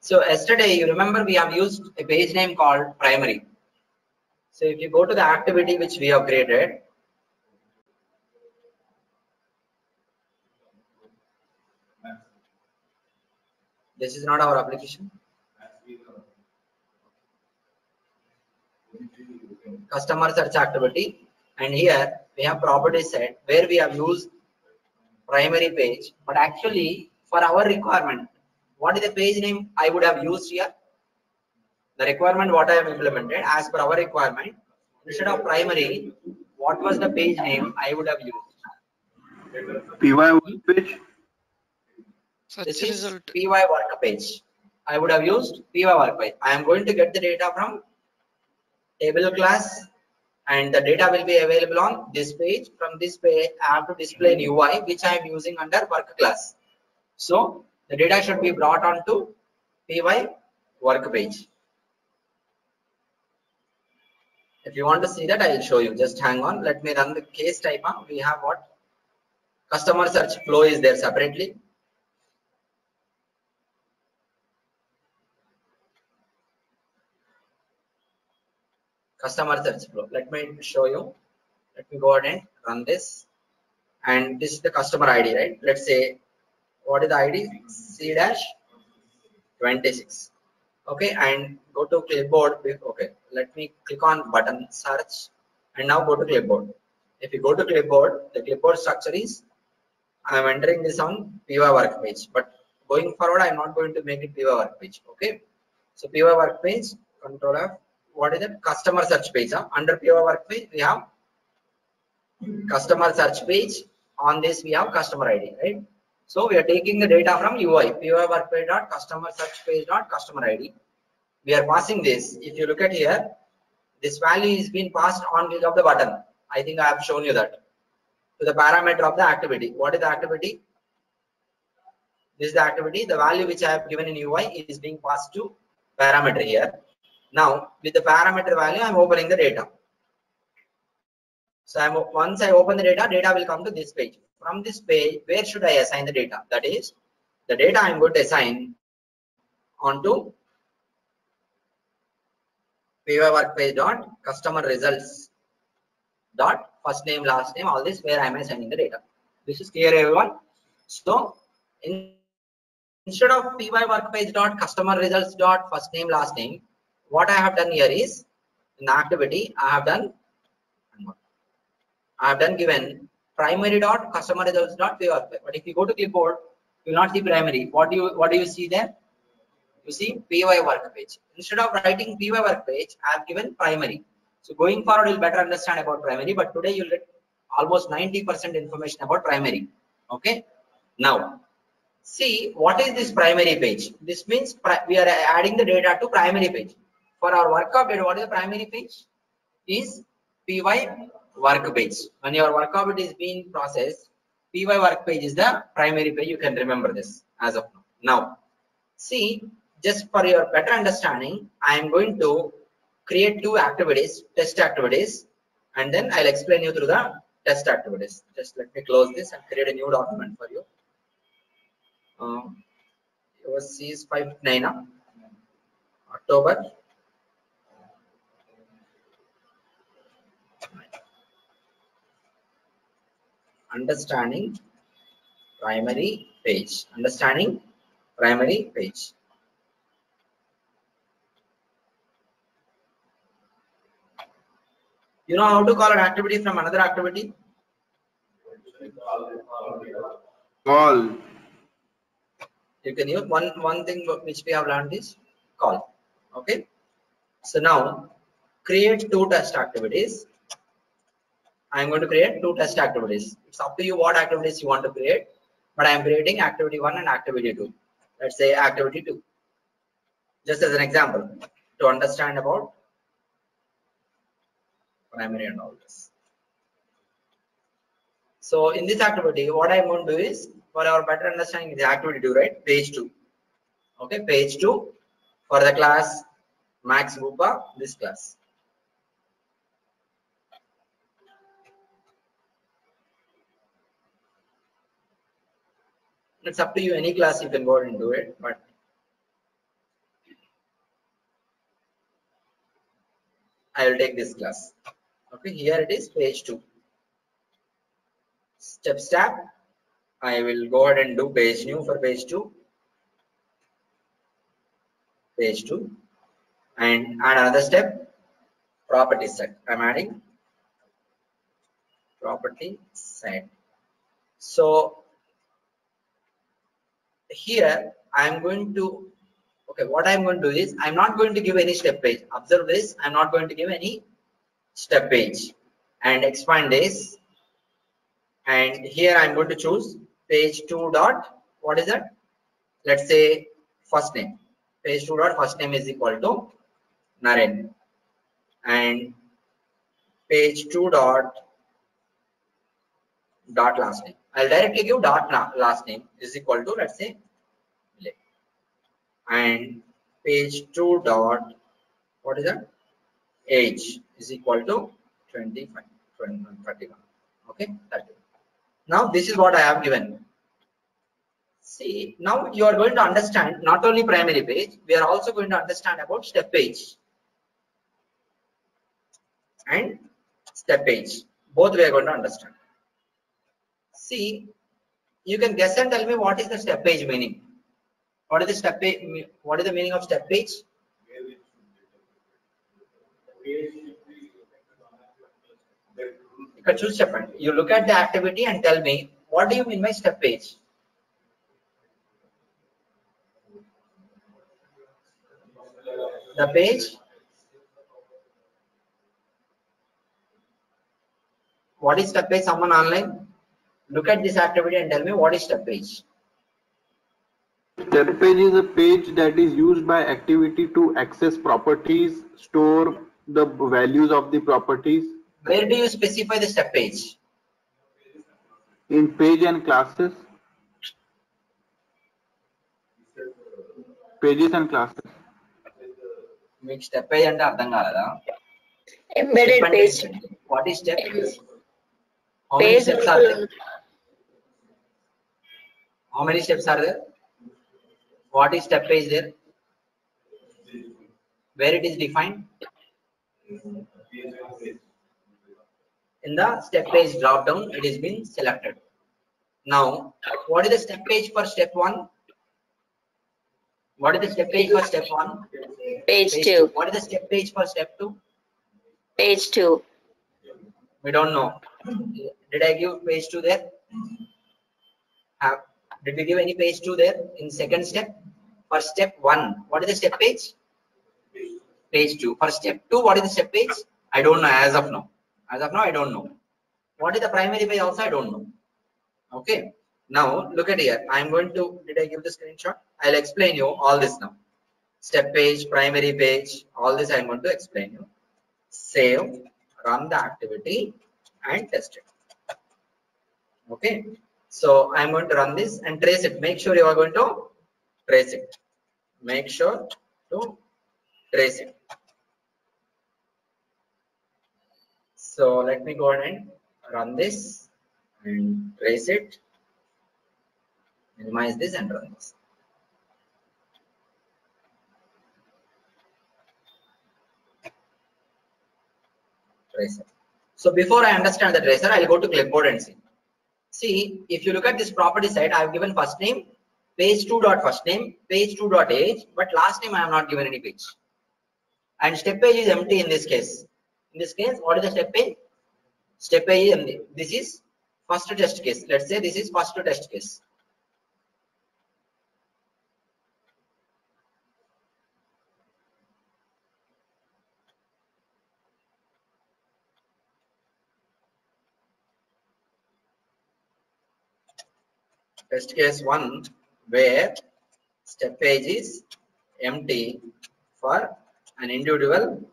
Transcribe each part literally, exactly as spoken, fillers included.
So yesterday, you remember we have used a page name called primary. So if you go to the activity which we have created, this is not our application. Customer search activity, and here we have property set where we have used primary page, but actually for our requirement, what is the page name I would have used here? The requirement what I have implemented as per our requirement, instead of primary, what was the page name I would have used? P Y page. Search This is result. P Y work page. I would have used P Y work page. I am going to get the data from table class, and the data will be available on this page. From this page, I have to display an U I which I am using under work class. So the data should be brought onto P Y work page. If you want to see that, I will show you. Just hang on. Let me run the case type. Huh? We have what? Customer search flow is there separately. Customer search flow. Let me show you. Let me go ahead and run this. And this is the customer I D, right? Let's say, what is the I D? C dash twenty-six. Okay, and go to clipboard. Okay, let me click on button search and now go to clipboard. If you go to clipboard, the clipboard structure is I am entering this on P Y work page, but going forward I am not going to make it P Y work page. Okay, so P Y work page, control F. What is the customer search page? Huh? Under P Y work page we have customer search page. On this we have customer I D, right? So we are taking the data from U I, P Y work page dot customer search page dot customer I D. We are passing this. If you look at here, this value is being passed on click of the button. I think I have shown you that to the parameter of the activity. What is the activity? This is the activity. The value which I have given in U I is being passed to parameter here. Now with the parameter value, I am opening the data. So I'm, once I open the data, data will come to this page. From this page, where should I assign the data? That is, the data I'm going to assign onto P Y work page dot customer results dot first name last name, all this where I am assigning the data. This is clear, everyone. So in, instead of P Y work page dot customer results dot first name last name, what I have done here is in the activity I have done I have done given primary dot customer results dot P Y work page. But if you go to clipboard, you will not see primary. What do you what do you see there? You see P Y work page. Instead of writing P Y work page, I have given primary. So going forward, you'll better understand about primary. But today you'll get almost ninety percent information about primary. Okay. Now, see what is this primary page? This means we are adding the data to primary page. For our work update, what is the primary page? Is P Y work page. When your work update is being processed, P Y work page is the primary page. You can remember this as of now. Now, see. Just for your better understanding, I am going to create two activities, test activities, and then I'll explain you through the test activities. Just let me close this and create a new document for you. Um, yours is five nine uh, October. Understanding primary page. Understanding primary page. You know how to call an activity from another activity? Call. You can use one one thing which we have learned is call. Okay. So now create two test activities. I am going to create two test activities. It's up to you what activities you want to create, but I am creating activity one and activity two. Let's say activity two. Just as an example to understand about primary and all this. So in this activity, what I'm going to do is, for our better understanding, the activity two, right? Page two. Okay, page two for the class Max Bupa, this class. It's up to you. Any class you can go ahead and do it, but I will take this class. Okay, here it is page two. Step step. I will go ahead and do page new for page two. Page two. And add another step. Property set. I'm adding property set. So here I am going to, okay, what I am going to do is I'm not going to give any step page. Observe this, I'm not going to give any step page and expand this. And here I'm going to choose page two dot, what is that? Let's say first name. Page two dot first name is equal to Naren. And page two dot dot last name. I'll directly give dot last name is equal to, let's say, and page two dot, what is that? Age is equal to twenty-five, twenty-one, thirty-one. Okay, thirty. Now this is what I have given. See, now you are going to understand not only primary page, we are also going to understand about step page and step page. Both we are going to understand. See, you can guess and tell me what is the step page meaning. What is the step page? What is the meaning of step page? You can choose step. You look at the activity and tell me what do you mean by step page? The page. What is step page? Someone online? Look at this activity and tell me what is step page. Step page is a page that is used by activity to access properties, store the values of the properties. Where do you specify the step page? In page and classes. Pages and classes. Make step page and Embedded page. What is step page? How many Page. steps are there? How many steps are there? What is step page there? Where it is defined? In the step page drop down, it is being selected. Now, what is the step page for step one? What is the step page for step one? Page two. What is the step page for step two? Page two. We don't know. Did I give page two there? Have, did we give any page two there in second step? For step one, what is the step page? Page two. For step two, what is the step page? I don't know as of now. As of now, I don't know. What is the primary page also? I don't know. Okay. Now, look at here. I'm going to, did I give the screenshot? I'll explain you all this now. Step page, primary page, all this I'm going to explain you. Save, run the activity and test it. Okay. So I'm going to run this and trace it. Make sure you are going to trace it. Make sure to trace it. So let me go ahead and run this and trace it. Minimize this and run this. Tracer. So before I understand the tracer, I'll go to clipboard and see. See, if you look at this property side, I have given first name, page two dot first name, page two dot age, but last name I have not given any page. And step page is empty in this case. In this case, what is the step page? Step page is empty. This is first test case. Let's say this is first test case. Test case one, where step page is empty for an individual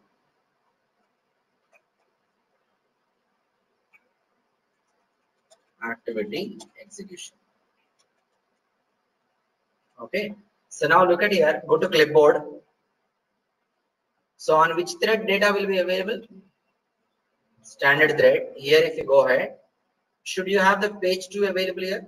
activity execution. Okay. So now look at here. Go to clipboard. So on which thread data will be available? Standard thread. Here, if you go ahead, should you have the page two available here?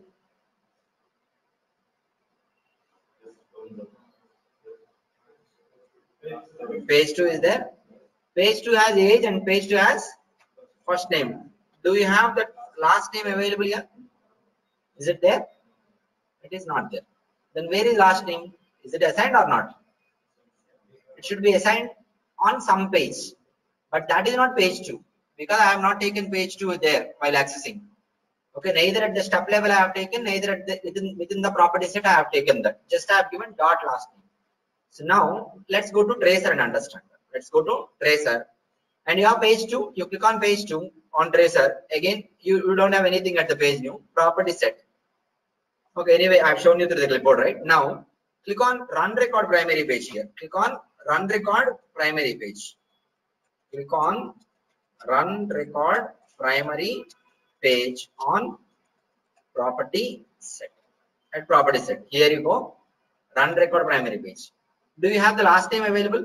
Page two is there. Page two has age and page two has first name. Do you have the last name available here? Is it there? It is not there. Then where is last name? Is it assigned or not? It should be assigned on some page, but that is not page two because I have not taken page two there while accessing. Okay, neither at the step level I have taken, neither at the within within the property set I have taken that. Just I have given dot last name. So now let's go to tracer and understand. Let's go to tracer, and you have page two. You click on page two on tracer. Again, you, you don't have anything at the page new property set. Okay, anyway, I have shown you through the clipboard, right? Now, click on run record primary page here. Click on run record primary page. Click on run record primary page on property set. At property set, here you go. Run record primary page. Do you have the last name available?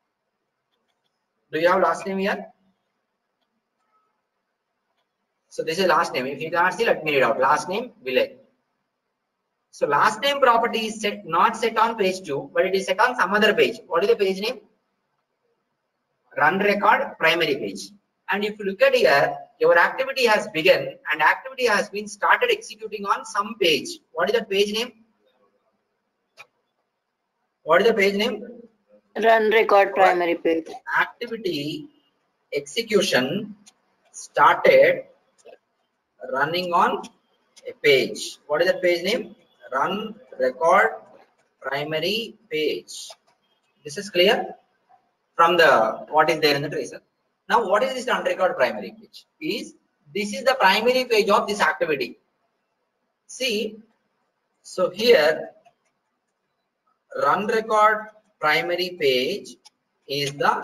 Do you have last name here? So this is last name. If you cannot see, let me read out. Last name, Village. So last name property is set, not set on page two, but it is set on some other page. What is the page name? Run record primary page. And if you look at here, your activity has begun and activity has been started executing on some page. What is the page name? What is the page name? Run record primary page. Activity execution started running on a page. What is that page name? Run record primary page. This is clear from the what is there in the tracer. Now, what is this run record primary page? Is this is the primary page of this activity. See, so here run record primary page is the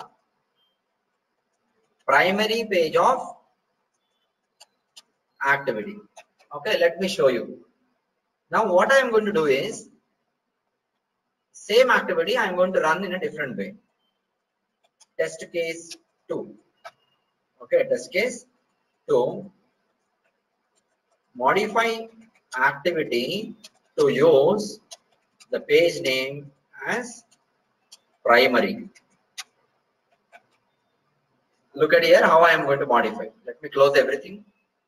primary page of activity. Okay, let me show you. Now what I am going to do is same activity I am going to run in a different way. Test case two. Okay, test case two. Modify activity to use the page name as primary. Look at here how I am going to modify. Let me close everything.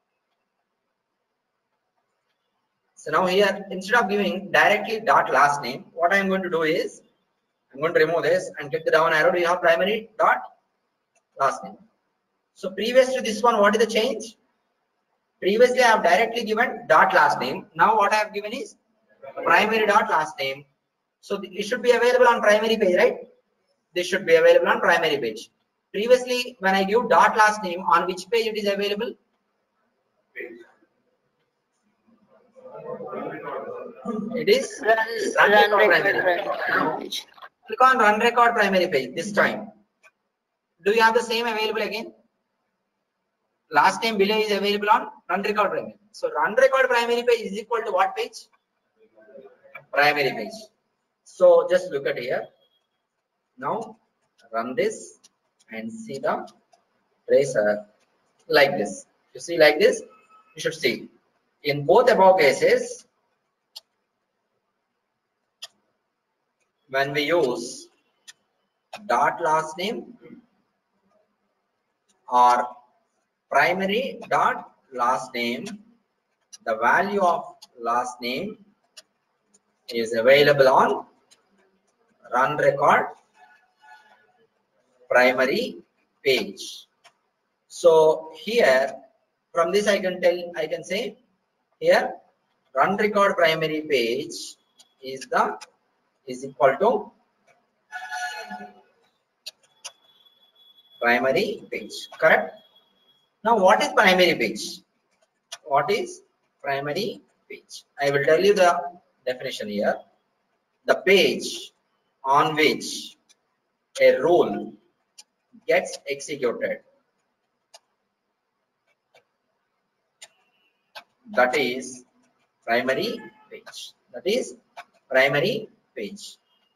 So now here, instead of giving directly dot last name, what I am going to do is I'm going to remove this and click the down arrow. Do you have primary dot last name? So previous to this one, what is the change? Previously I have directly given dot last name. Now what I have given is primary dot last name. So it should be available on primary page, right? This should be available on primary page. Previously, when I give dot last name, on which page it is available? It is Run, run run record record primary. primary page. Click on run record primary page this time. Do you have the same available again? Last name below is available on run record primary. So run record primary page is equal to what page? Primary page. So just look at here. Now run this and see the tracer like this. You see like this? You should see. In both above cases, when we use dot last name or primary dot last name, the value of last name is available on run record primary page. So here from this I can tell I can say here run record primary page is the is equal to primary page, correct? Now what is primary page? What is primary page? I will tell you the definition here. The page on which a rule gets executed, that is primary page. That is primary page.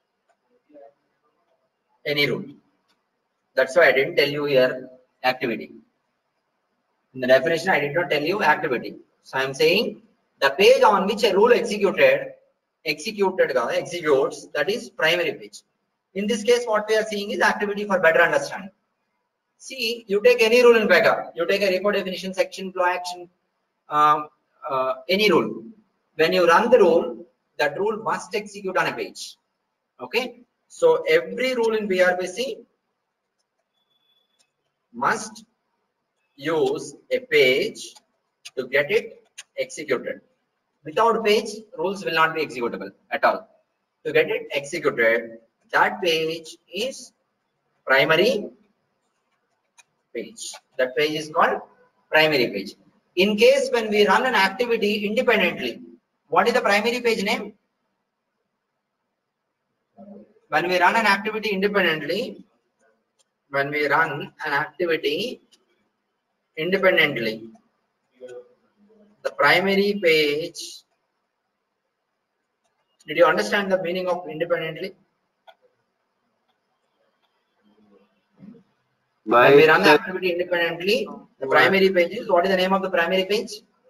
Any rule. That's why I didn't tell you here activity. In the definition, I did not tell you activity. So I am saying the page on which a rule executed, executed, executes, that is primary page. In this case, what we are seeing is activity for better understanding. See, you take any rule in Pega. You take a report definition, section, flow action, um, uh, any rule. When you run the rule, that rule must execute on a page. Okay. So every rule in B R B C must use a page to get it executed. Without page, rules will not be executable at all. To get it executed, that page is primary page. That page is called primary page. In case when we run an activity independently, what is the primary page name? When we run an activity independently, when we run an activity independently, the primary page, did you understand the meaning of independently? By When we run the itself, activity independently, the primary page is, what is the name of the primary page?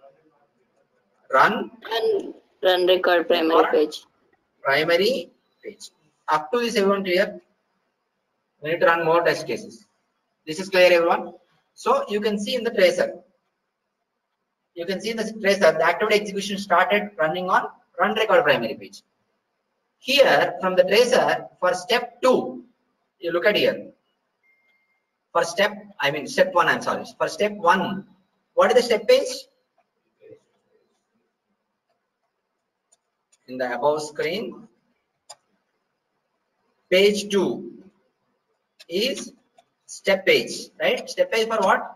Run Run, run record primary page. primary page. Up to this, everyone clear? We need to run more test cases. This is clear, everyone? So you can see in the tracer. You can see in the tracer, the activity execution started running on run record primary page. Here, from the tracer, for step two, you look at here. For step, I mean step one, I'm sorry. For step one, what is the step page? In the above screen, page two is step page, right? Step page for what?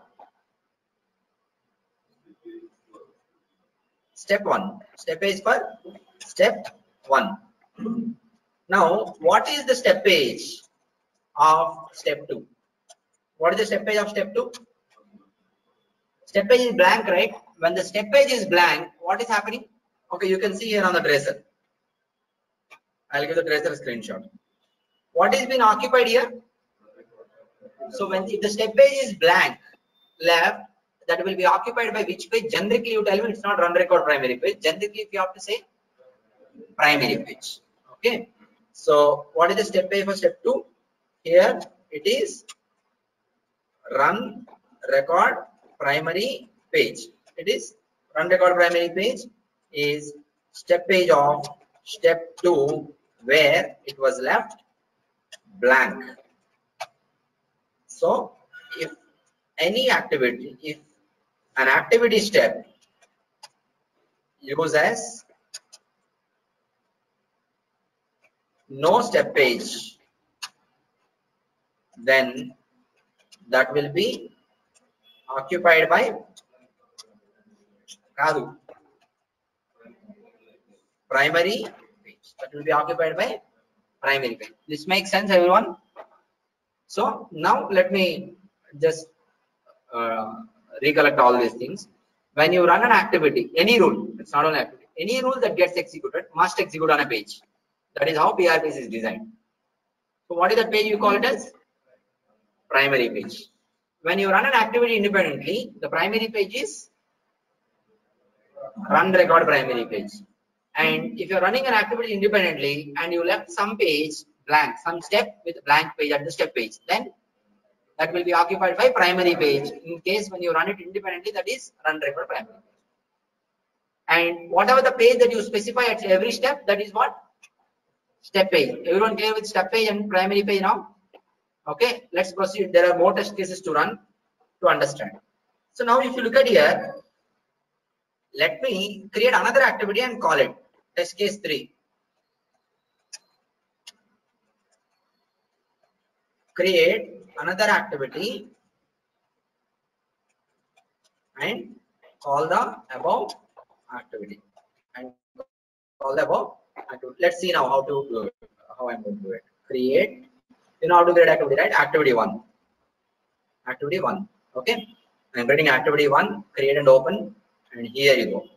Step one. Step page for step one. Now, what is the step page of step two? What is the step page of step two? Step page is blank, right? When the step page is blank, what is happening? Okay, you can see here on the tracer. I'll give the tracer a screenshot. What is being occupied here? So when if the step page is blank, left, that will be occupied by which page? Generically, you tell me it's not run record primary page. Generically, if you have to say primary page. Okay. So what is the step page for step two? Here it is run record primary page. It is run record primary page is step page of step two where it was left blank. So if any activity, if an activity step uses no step page, then that will be occupied by Kadu. Primary page. That will be occupied by primary page. This makes sense, everyone? So now let me just uh, recollect all these things. When you run an activity, any rule, it's not an activity, any rule that gets executed must execute on a page. That is how B R B C is designed. So what is that page you call it as? Primary page. When you run an activity independently, the primary page is run record primary page. And if you're running an activity independently and you left some page blank, some step with blank page at the step page, then that will be occupied by primary page. In case when you run it independently, that is run record primary page. And whatever the page that you specify at every step, that is what? Step page. Everyone clear with step page and primary page now? Okay, let's proceed. There are more test cases to run to understand. So now if you look at here, let me create another activity and call it test case three. Create another activity and call the above activity and call the above activity. Let's see now how to do it, how I'm going to do it. Create, you know how to create activity, right? Activity one. Activity one. Okay. I'm creating activity one, create and open, and here you go.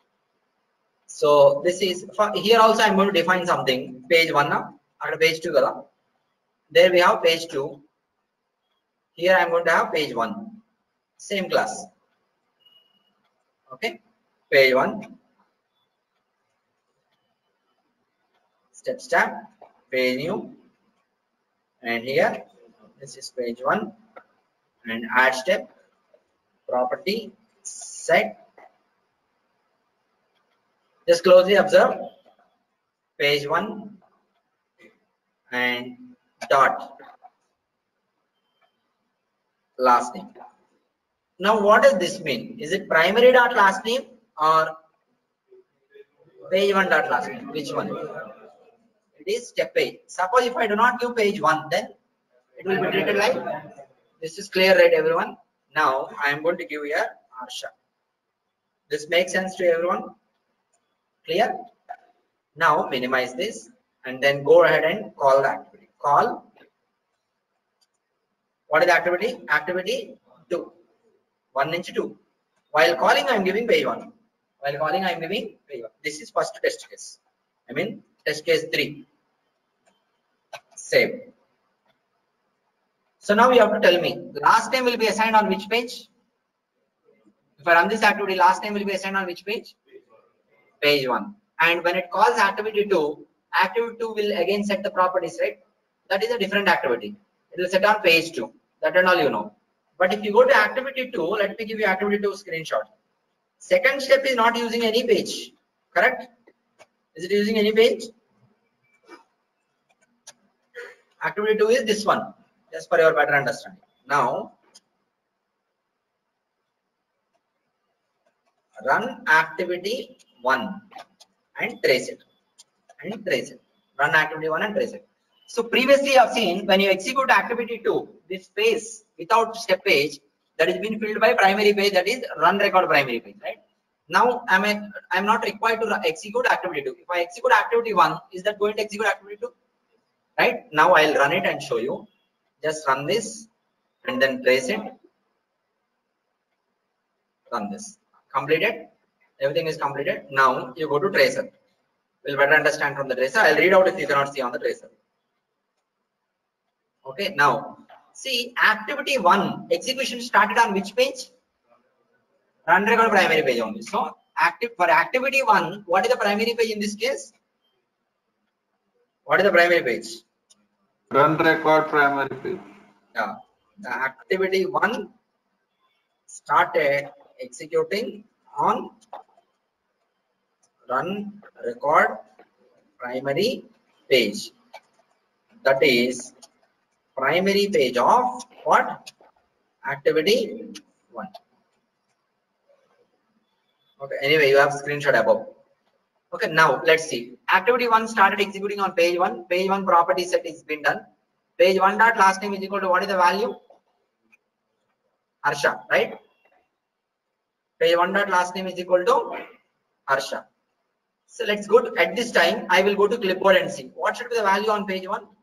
So this is for here also I'm going to define something. Page one now, after page two. There we have page two. Here I'm going to have page one. Same class. Okay. Page one. Step step. Page new. And here this is page one. and add step, property set. Just closely observe page one and dot last name. Now what does this mean? Is it primary dot last name or page one dot last name? Which one? It is step page. Suppose if I do not give page one, then it will be treated like this. Is clear, right, everyone? Now I am going to give here Harsha. This makes sense to everyone? Clear? Now minimize this and then go ahead and call the activity. Call. What is the activity? Activity two. one into two. While calling, I am giving page one. While calling, I am giving page one. This is first test case. I mean test case three. Save. So now you have to tell me last name will be assigned on which page? If I run this activity, last name will be assigned on which page? Page one. And when it calls activity two, activity two will again set the properties, right? That is a different activity. It will set on page two. That and all you know. But if you go to activity two, let me give you activity two screenshot. Second step is not using any page, correct? Is it using any page? Activity two is this one, just for your better understanding. Now, run activity one and trace it. And trace it. Run activity one and trace it. So previously you have seen when you execute activity two, this space without step page that is being filled by primary page, that is run record primary page, right? Now I'm a, I'm not required to execute activity two. If I execute activity one, is that going to execute activity two? Right? Now I'll run it and show you. Just run this and then trace it. Run this. Completed. Everything is completed. Now you go to tracer. We'll better understand from the tracer. I'll read out if you cannot see on the tracer. Okay, now see activity one execution started on which page? Run record primary page only. So active for activity one, what is the primary page in this case? What is the primary page? Run record primary page. Yeah, the activity one started executing on run record primary page. That is primary page of what? Activity one. Okay, anyway, you have screenshot above. Okay, now let's see. Activity one started executing on page one. Page one property set is been done. Page one dot last name is equal to what is the value? Harsha, right? Page one dot last name is equal to Harsha. So let's go to, at this time, I will go to clipboard and see what should be the value on page one.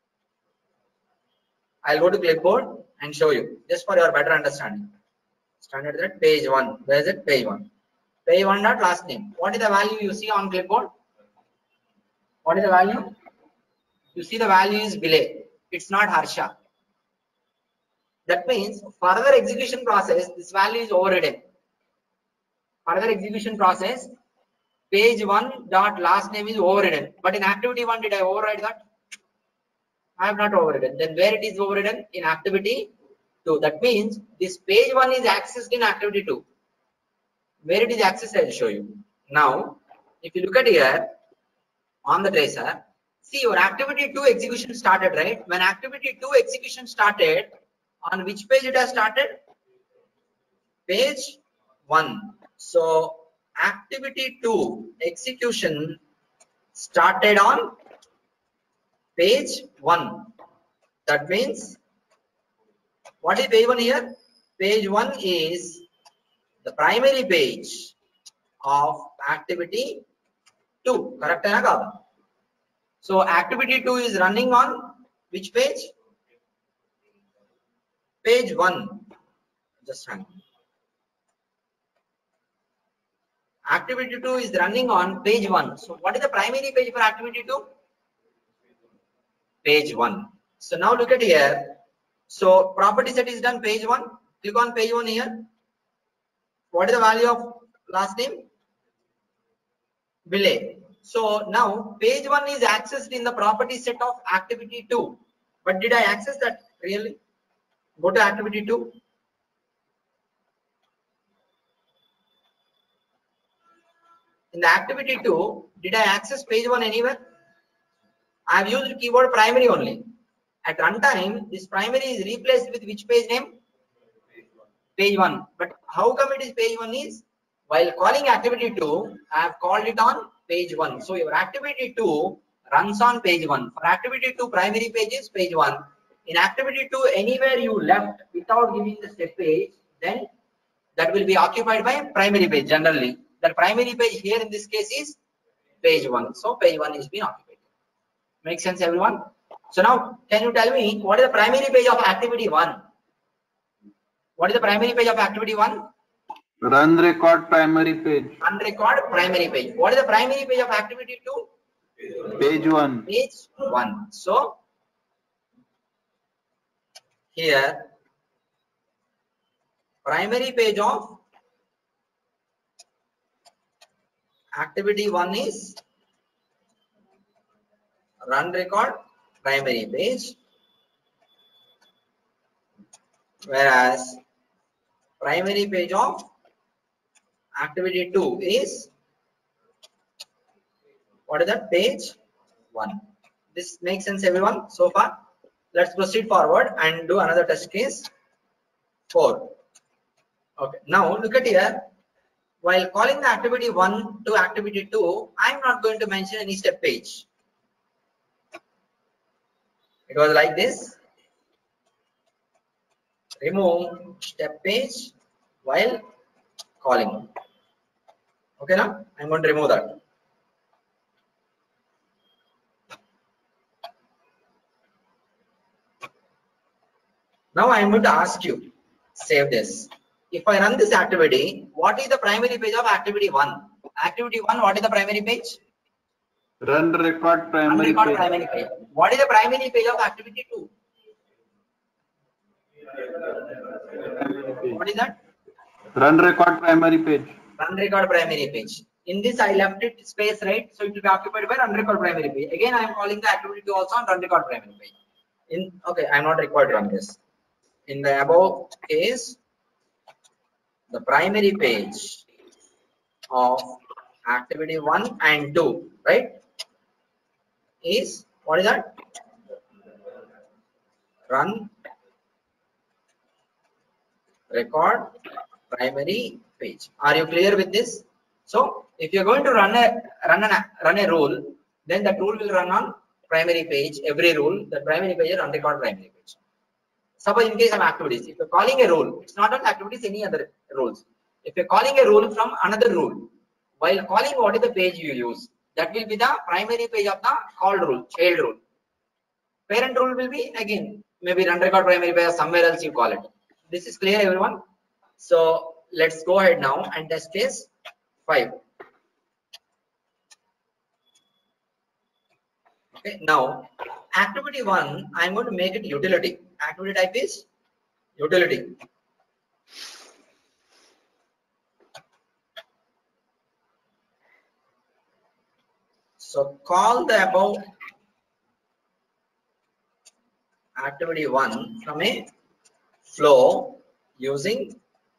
I'll go to clipboard and show you just for your better understanding. Standard that page one. Where is it? Page one. Page one dot last name. What is the value you see on clipboard? What is the value? You see the value is belay. It's not Harsha. That means further execution process, this value is overridden. Further execution process, page one dot last name is overridden. But in activity one, did I override that? I have not overridden. Then where it is overridden? In activity two. That means this page one is accessed in activity two. Where it is accessed, I'll show you. Now, if you look at here on the tracer, see your activity two execution started, right? When activity two execution started, on which page it has started? Page one. So activity two execution started on page one. That means what is page one here? Page one is the primary page of activity two. Correct? So activity two is running on which page? Page one. Just hang on. Activity two is running on page one. So what is the primary page for activity two? Page one. So now look at here. So property set is done page one. Click on page one here. What is the value of last name? Belay. So now page one is accessed in the property set of activity two. But did I access that really? Go to activity two. In the activity two, did I access page one anywhere? I have used keyword primary only. At runtime, this primary is replaced with which page name? Page one. But how come it is page one is? While calling activity two, I have called it on page one. So your activity two runs on page one. For activity two, primary page is page one. In activity two, anywhere you left without giving the step page, then that will be occupied by primary page generally. The primary page here in this case is page one. So page one is being occupied. Make sense, everyone? So now, can you tell me what is the primary page of activity one? What is the primary page of activity one? Run record primary page. Run record primary page. What is the primary page of activity two? Page one. Page one. So here, primary page of activity one is run record primary page, whereas primary page of activity two is what is that? Page one. This makes sense, everyone, so far? Let's proceed forward and do another test case. Four. Okay, now look at here. While calling the activity one to activity two, I'm not going to mention any step page. It was like this. Remove step page while calling. Okay, now I'm going to remove that. Now I am going to ask you, save this. If I run this activity, what is the primary page of activity one? Activity one, what is the primary page? Run record primary Run record page. primary page. What is the primary page of activity two? What is that? Run record primary page. Run record primary page. In this, I left it space, right? So it will be occupied by run record primary page. Again, I am calling the activity two also on run record primary page. In okay, I am not required to run this. In the above case, the primary page of activity one and two, right, is what is that? Run record primary page. Are you clear with this? So if you're going to run a run a run a rule, then that rule will run on primary page. Every rule, the primary page is run record primary page. Suppose in case of activities, if you're calling a rule, it's not on activities, any other rules. If you're calling a rule from another rule, while calling, what is the page you use? That will be the primary page of the called rule, child rule. Parent rule will be again maybe run record primary page, somewhere else you call it. This is clear, everyone? So let's go ahead now and test case five. Okay, now activity one, I'm going to make it utility. Activity type is utility. So call the above activity one from a flow using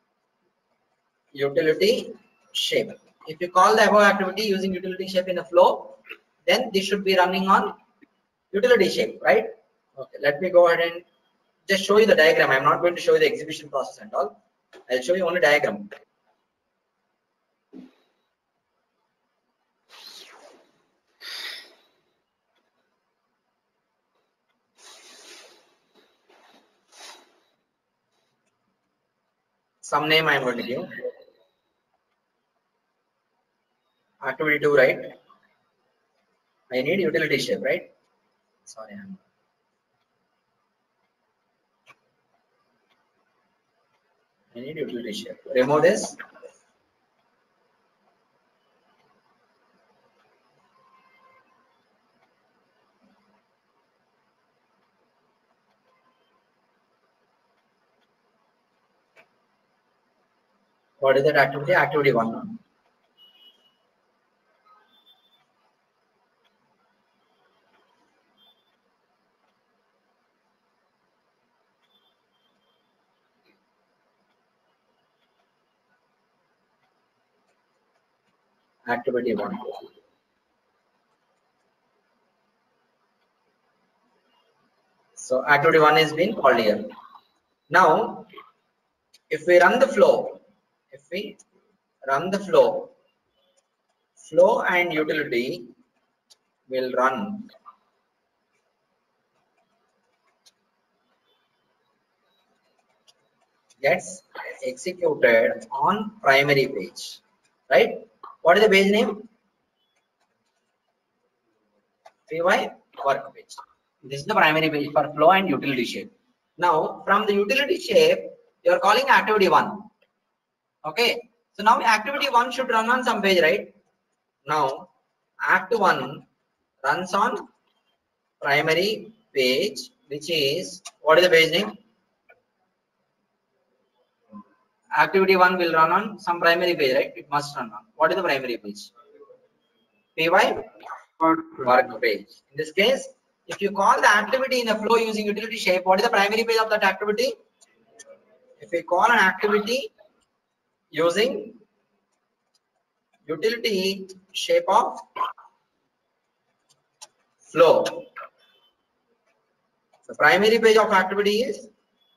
utility shape. If you call the above activity using utility shape in a flow, then this should be running on utility shape, right? Okay, let me go ahead and just show you the diagram. I'm not going to show you the execution process and all. I'll show you only diagram. Some name I'm going to give. Activity two, right? I need utility shape, right? Sorry, I'm I need utility shape. Remove this. What is that activity? Activity one. activity one. So activity one is being called here. Now, if we run the flow, if we run the flow, flow and utility will run gets executed on primary page, right? What is the page name? P Y work page. This is the primary page for flow and utility shape. Now, from the utility shape, you are calling activity one. Okay. So now activity one should run on some page, right? Now, act one runs on primary page, which is, what is the page name? Activity one will run on some primary page, right? It must run on. What is the primary page? P Y work page. In this case, if you call the activity in a flow using utility shape, what is the primary page of that activity? If we call an activity using utility shape of flow, the primary page of activity is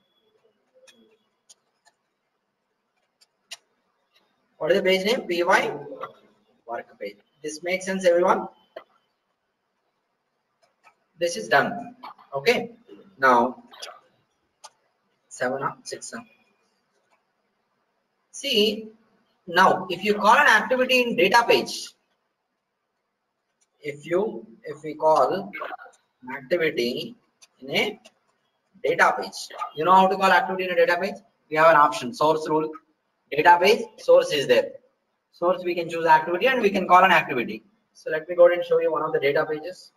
what is the page name? P Y work page. This makes sense, everyone? This is done. Okay. Now, seven up, six up. See, now if you call an activity in data page, if you if we call an activity in a data page, you know how to call activity in a data page? We have an option, source rule, database, source is there. Source, we can choose activity and we can call an activity. So let me go ahead and show you one of the data pages.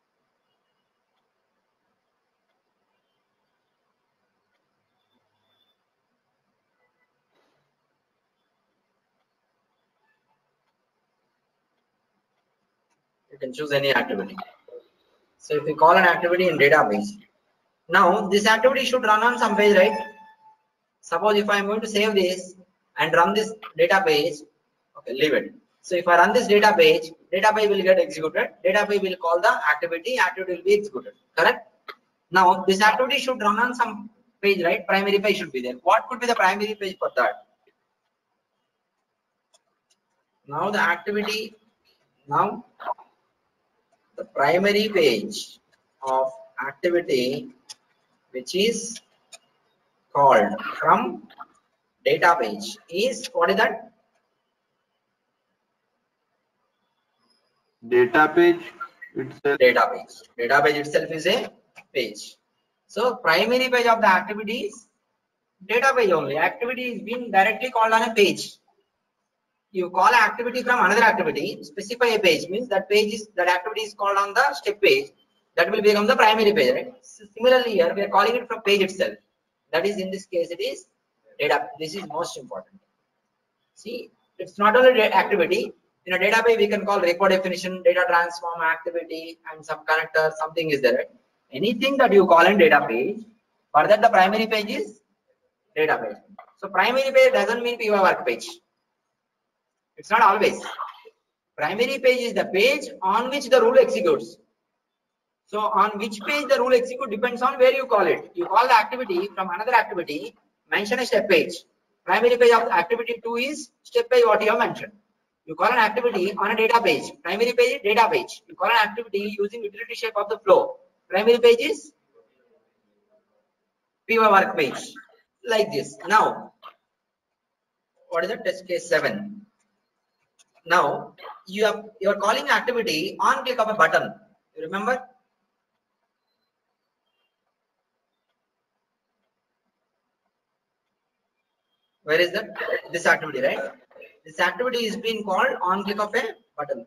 You can choose any activity. So if we call an activity in database, now this activity should run on some page, right? Suppose if I am going to save this and run this data page, okay, leave it. So if I run this data page, data page will get executed. Data page will call the activity, activity will be executed. Correct? Now this activity should run on some page, right? Primary page should be there. What could be the primary page for that? Now the activity, now the primary page of activity, which is called from data page, is what is that? Data page itself. Data page. Data page itself is a page. So primary page of the activity is data page only. Activity is being directly called on a page. You call an activity from another activity, specify a page, means that page is that activity is called on the step page. That will become the primary page, right? So similarly, here we are calling it from page itself. That is, in this case, it is data. This is most important. See, it's not only activity. In a database, we can call record definition, data transform, activity, and some connector, something is there. Right? Anything that you call in data page, for that the primary page is data page. So primary page doesn't mean P Y work page. It's not always. Primary page is the page on which the rule executes. So on which page the rule executes depends on where you call it. You call the activity from another activity, mention a step page. Primary page of activity two is step page what you have mentioned. You call an activity on a data page. Primary page is data page. You call an activity using utility shape of the flow. Primary page is P Y work page. Like this. Now, what is the test case seven? Now you have you are calling activity on click of a button. You remember? Where is that? This activity, right? This activity is being called on click of a button.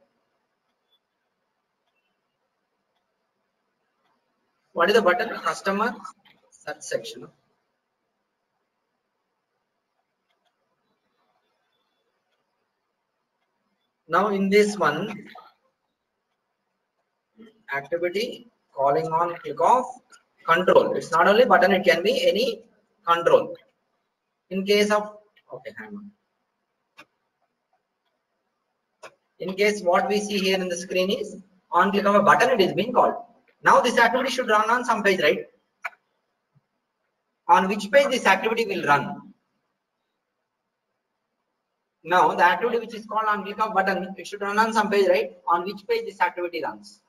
What is the button? Customer search section. Now in this one, activity calling on click of control. It's not only button, it can be any control. In case of, okay, hang on. In case what we see here in the screen is on click of a button, it is being called. Now this activity should run on some page, right? On which page this activity will run? Now the activity which is called on click of button, it should run on some page, right? On which page this activity runs?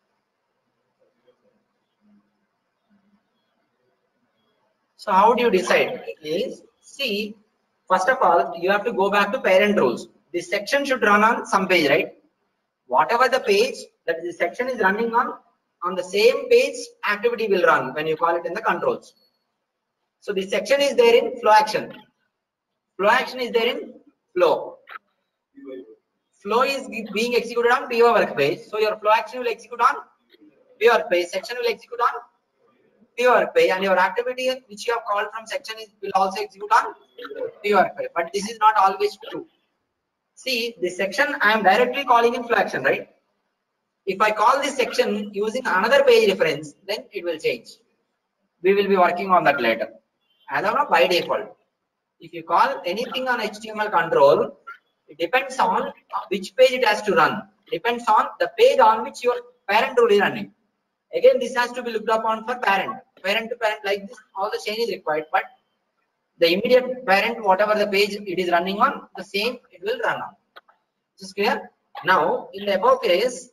So how do you decide? Is see, first of all, you have to go back to parent rules. This section should run on some page, right? Whatever the page that this section is running on, on the same page activity will run when you call it in the controls. So this section is there in flow action. Flow action is there in flow. Flow is being executed on P Y work page. So your flow action will execute on P Y work page. Section will execute on P Y work page, and your activity which you have called from section is will also execute on P Y work page. But this is not always true. See, this section I am directly calling in flow action, right? If I call this section using another page reference, then it will change. We will be working on that later. As of now, by default, if you call anything on H T M L control, it depends on which page it has to run. Depends on the page on which your parent rule is running. Again, this has to be looked upon for parent. Parent to parent like this, all the chain is required, but the immediate parent, whatever the page it is running on, the same it will run on. This is clear? Now, in the above case,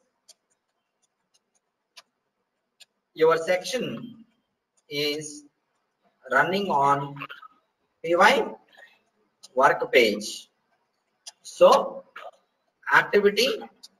your section is running on P Y work page. So, activity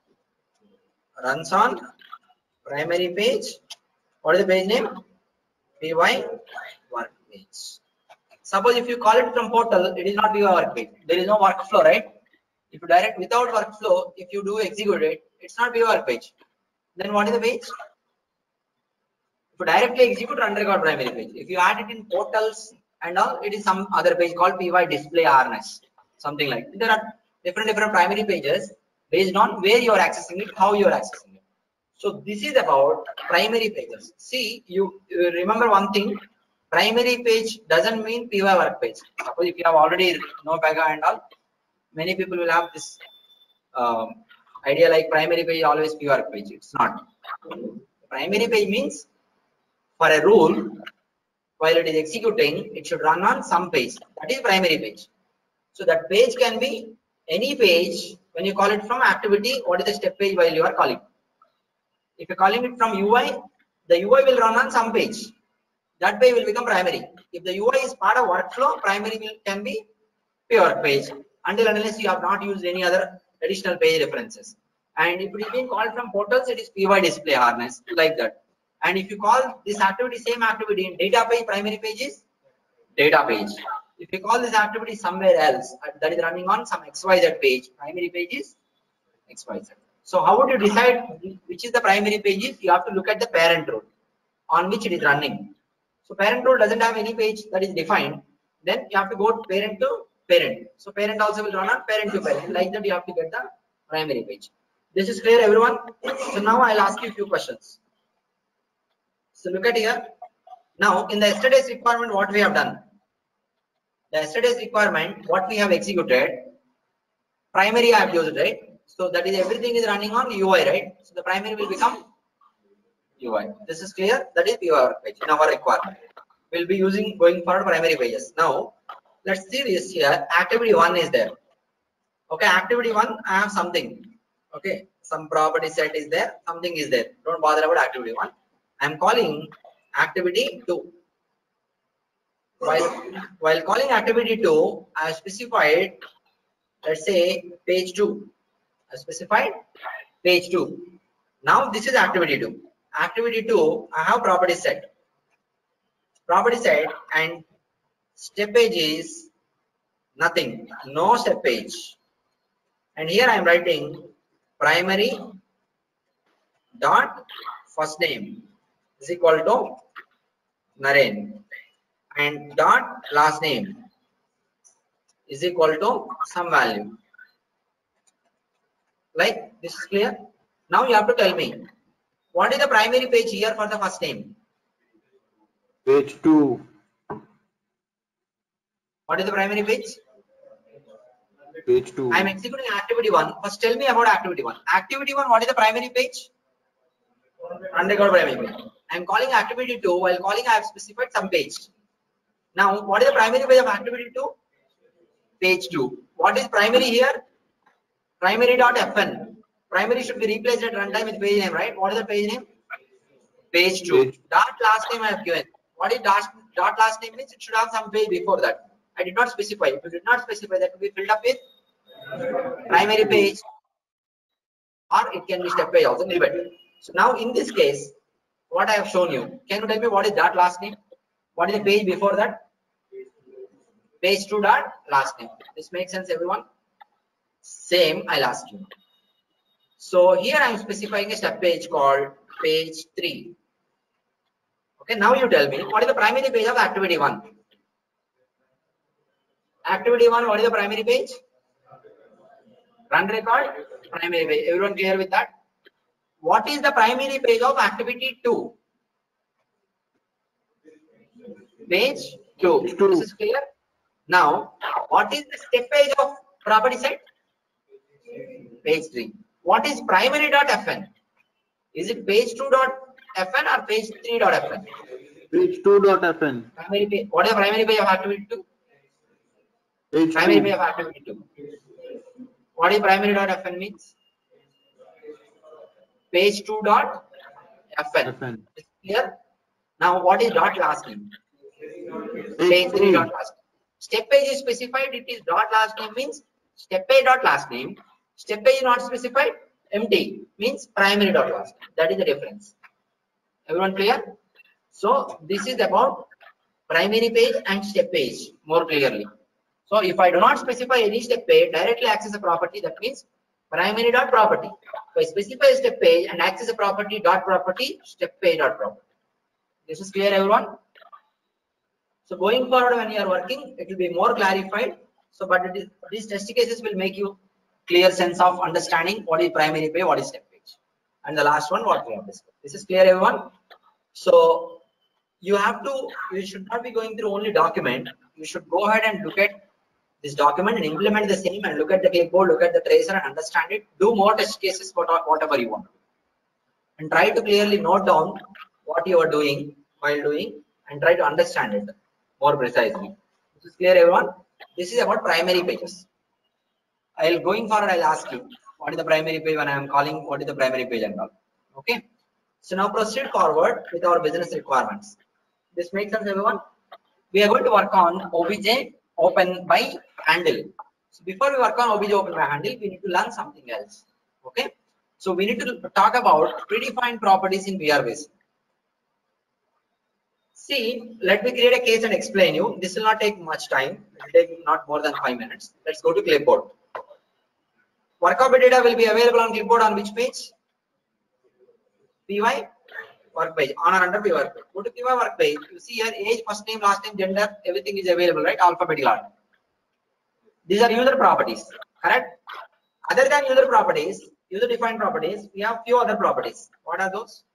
runs on primary page. What is the page name? P Y work page. Suppose if you call it from portal, it is not P Y work page. There is no workflow, right? If you direct without workflow, if you do execute it, it's not P Y work page. Then what is the page? If you directly execute run record primary page. If you add it in portals and all, it is some other page called P Y display harness, something like that. There are different different primary pages based on where you are accessing it, how you are accessing it. So this is about primary pages. See, you, you remember one thing. Primary page doesn't mean P Y work page. Suppose if you have already know Pega and all, many people will have this um, idea like primary page always P Y work page. It's not. Primary page means for a rule, while it is executing, it should run on some page. That is primary page. So that page can be any page when you call it from activity. What is the step page while you are calling? If you're calling it from U I, the U I will run on some page. That page will become primary. If the U I is part of workflow, primary will can be P Y work page until and unless you have not used any other additional page references. And if it is being called from portals, it is P Y display harness like that. And if you call this activity same activity in data page, primary page is data page. If you call this activity somewhere else that is running on some X Y Z page, primary page is X Y Z. So how would you decide which is the primary page? Is you have to look at the parent rule on which it is running. So parent rule doesn't have any page that is defined. Then you have to go to parent to parent. So parent also will run on parent to parent. Like that you have to get the primary page. This is clear, everyone? So now I'll ask you a few questions. So look at here. Now in the yesterday's requirement, what we have done? The yesterday's requirement, what we have executed, primary I have used, right? So that is everything is running on U I, right? So the primary will become U I. This is clear. That is P Y work page in our requirement. We'll be using going forward primary pages. Now let's see this here. Activity one is there. Okay, activity one, I have something. Okay, some property set is there, something is there. Don't bother about activity one. I'm calling activity two. While while calling activity two, I have specified, let's say page two. I specified page two. Now this is activity two. Activity two, I have property set. Property set and step page is nothing, no step page. And here I am writing primary dot first name is equal to Naren and dot last name is equal to some value. Like this is clear. Now you have to tell me what is the primary page here for the first name? Page two. What is the primary page? Page two. I am executing activity one. First, tell me about activity one. Activity one, what is the primary page? Unrecorded primary page. I am calling activity two. While calling, I have specified some page. Now, what is the primary page of activity two? Page two. What is primary here? Primary dot fn. Primary should be replaced at runtime with page name, right? What is the page name? Page two. Page. Dot last name I have given. What is dot, dot last name means? It should have some page before that. I did not specify. If you did not specify, that will be filled up with primary page, or it can be step page also. Leave it. So now in this case, what I have shown you, can you tell me what is dot last name? What is the page before that? Page two dot last name. This makes sense, everyone? Same, I'll ask you. So here I am specifying a step page called page three. Okay, now you tell me what is the primary page of activity one? Activity one, what is the primary page? Run record, primary page. Everyone clear with that? What is the primary page of activity two? Page two. Page two. This is clear? Now, what is the step page of property set? Page three. What is primary dot fn? Is it page two dot fn or page three dot fn? Page two dot fn. Primary page. What is the primary page of activity two? Page Primary two. page of activity two. What is primary dot fn means? Page two dot fn. Fn. Is it clear? Now, what is dot last name? Page Page three three. dot last name. Step page is specified. It is dot last name means step page dot last name. Step page is not specified. Empty means primary dot last name. That is the difference. Everyone clear? So this is about primary page and step page more clearly. So if I do not specify any step page, directly access a property, that means primary dot property. If I specify a step page and access a property dot property, step page dot property. This is clear, everyone? So going forward, when you are working, it will be more clarified. So, but it is, these test cases will make you clear sense of understanding what is primary page, what is step page, and the last one what we have discussed. This is clear, everyone? So you have to, you should not be going through only document. You should go ahead and look at this document and implement the same, and look at the clipboard, look at the tracer and understand it. Do more test cases, whatever you want, and try to clearly note down what you are doing while doing, and try to understand it more precisely. This is clear, everyone? This is about primary pages. I'll going forward, I'll ask you what is the primary page when I am calling, what is the primary page and all. Okay. So now proceed forward with our business requirements. This makes sense, everyone? We are going to work on O B J open by handle. So before we work on O B J open by handle, we need to learn something else. Okay. So we need to talk about predefined properties in V R Basic. See, let me create a case and explain you. This will not take much time. It will take not more than five minutes. Let's go to clipboard. Workup data will be available on clipboard on which page? P Y work page. On or under P Y work page. Go to P Y work page. You see here age, first name, last name, gender, everything is available, right? Alphabetical order. These are user properties, correct? Other than user properties, user defined properties, we have few other properties. What are those?